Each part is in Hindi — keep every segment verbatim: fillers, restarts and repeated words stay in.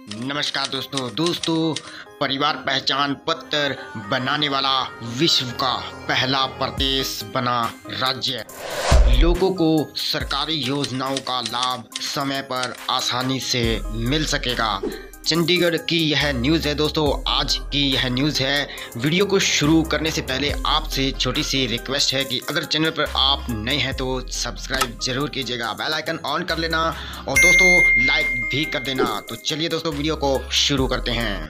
नमस्कार दोस्तों दोस्तों परिवार पहचान पत्र बनाने वाला विश्व का पहला प्रदेश बना राज्य। लोगों को सरकारी योजनाओं का लाभ समय पर आसानी से मिल सकेगा। चंडीगढ़ की यह न्यूज़ है दोस्तों, आज की यह न्यूज़ है। वीडियो को शुरू करने से पहले आपसे छोटी सी रिक्वेस्ट है कि अगर चैनल पर आप नए हैं तो सब्सक्राइब जरूर कीजिएगा, बेल आइकन ऑन कर लेना और दोस्तों लाइक भी कर देना। तो चलिए दोस्तों वीडियो को शुरू करते हैं।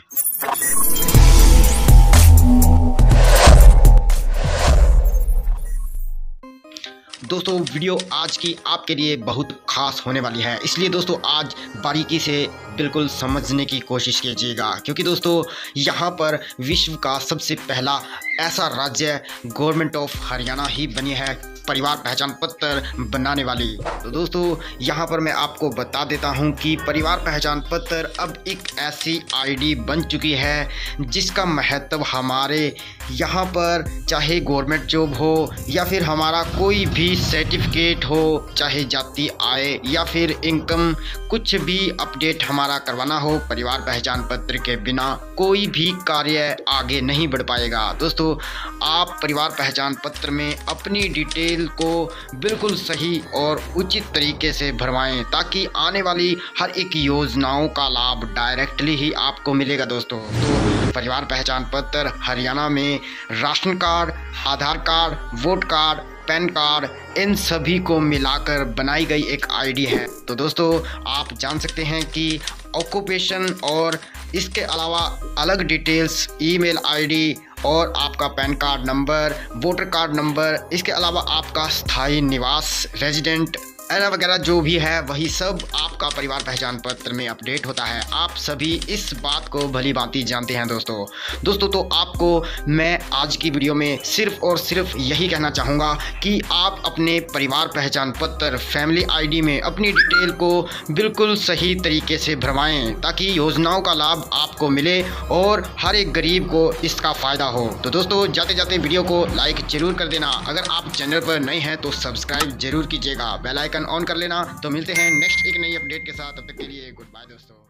दोस्तों वीडियो आज की आपके लिए बहुत खास होने वाली है, इसलिए दोस्तों आज बारीकी से बिल्कुल समझने की कोशिश कीजिएगा, क्योंकि दोस्तों यहाँ पर विश्व का सबसे पहला ऐसा राज्य गवर्नमेंट ऑफ हरियाणा ही बनी है परिवार पहचान पत्र बनाने वाली। तो दोस्तों यहाँ पर मैं आपको बता देता हूँ कि परिवार पहचान पत्र अब एक ऐसी आईडी बन चुकी है जिसका महत्व हमारे यहाँ पर चाहे गवर्नमेंट जॉब हो या फिर हमारा कोई भी सर्टिफिकेट हो, चाहे जाति आय या फिर इनकम, कुछ भी अपडेट हमारा करवाना हो, परिवार पहचान पत्र के बिना कोई भी कार्य आगे नहीं बढ़ पाएगा। दोस्तों आप परिवार पहचान पत्र में अपनी डिटेल को बिल्कुल सही और उचित तरीके से भरवाएं ताकि आने वाली हर एक योजनाओं का लाभ डायरेक्टली ही आपको मिलेगा। दोस्तों तो परिवार पहचान पत्र हरियाणा में ration card, Aadhaar card, vote card, PAN card, इन सभी को मिलाकर बनाई गई एक आईडी है। तो दोस्तों आप जान सकते हैं कि ऑक्यूपेशन और इसके अलावा अलग डिटेल्स, ईमेल आईडी और आपका PAN card number, voter card number, इसके अलावा आपका स्थायी निवास रेजिडेंट एना वगैरह जो भी है वही सब आपका परिवार पहचान पत्र में अपडेट होता है। आप सभी इस बात को भली भांति जानते हैं दोस्तों। दोस्तों तो आपको मैं आज की वीडियो में सिर्फ और सिर्फ यही कहना चाहूँगा कि आप अपने परिवार पहचान पत्र फैमिली आईडी में अपनी डिटेल को बिल्कुल सही तरीके से भरवाएं ताकि योजनाओं का लाभ आपको मिले और हर एक गरीब को इसका फ़ायदा हो। तो दोस्तों जाते जाते वीडियो को लाइक जरूर कर देना, अगर आप चैनल पर नए हैं तो सब्सक्राइब जरूर कीजिएगा, बेल आइकन ऑन कर लेना। तो मिलते हैं नेक्स्ट एक नई अपडेट के साथ, तब तक के लिए गुड बाय दोस्तों।